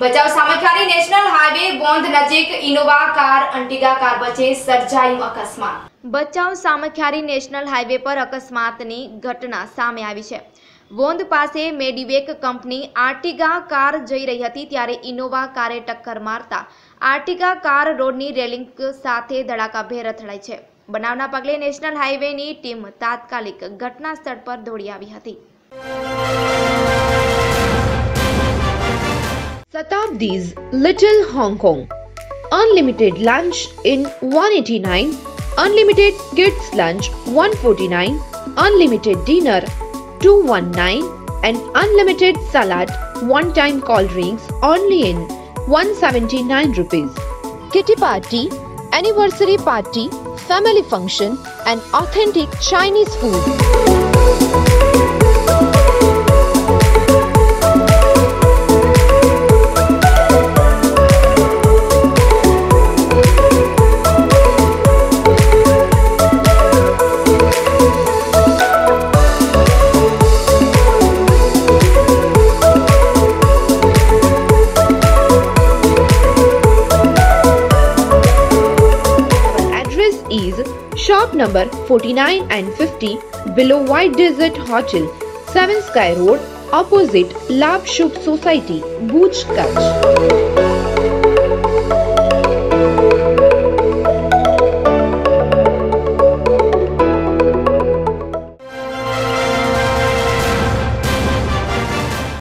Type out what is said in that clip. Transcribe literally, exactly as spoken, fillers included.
Bhachau Samakhiyali national highway બોંધ નજીક Innova car અંટિગા car વચ્ચે સર્જાયું અકસ્માત। ભચાઉ સામખિયારી નેશનલ હાઈવે પર અકસ્માતની ઘટના સામે આવી છે। બોંધ પાસે મેડીવેક કંપની આર્ટિગા કાર જઈ રહી હતી ત્યારે ઇનોવા કારે ટક્કર મારતા આર્ટિગા કાર રોડની રેલિંગ સાથે ધડાકાભેર અથડાઈ છે। બનાવના પગલે નેશનલ હાઈવેની ટીમ તાત્કાલિક ઘટના સ્થળ પર દોડી આવી હતી। Shatabdi's Little Hong Kong. Unlimited lunch in one eighty-nine, unlimited kids lunch one forty-nine, unlimited dinner two nineteen and unlimited salad one time cold drinks only in one seventy-nine rupees. Kitty party, anniversary party, family function and authentic Chinese food. Is shop number forty-nine and fifty below White Desert Hotel, seven Sky Road, opposite Labh Shubh Society, Bhuj, Kutch.